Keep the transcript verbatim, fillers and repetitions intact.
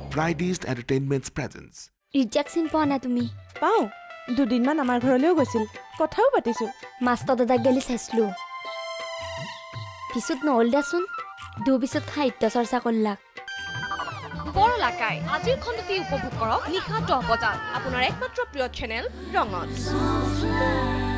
Bride's Entertainment's presence. Rejection পোৱা না তুমি পাও দুদিনমান আমাৰ ঘৰলৈও গৈছিল কথাও পাতিছো মাষ্টাৰ দাদাক গেলি চাইছিলো পিছত নহ'ল দেচোন দু পিছত সাহিত্য চৰ্চা কৰলাক বৰলা কাই আজিৰ খণ্ডটি উপভোগ কৰক নিশা দহ বজাত আপোনাৰ একমাত্ৰ প্ৰিয় চেনেল ৰঙত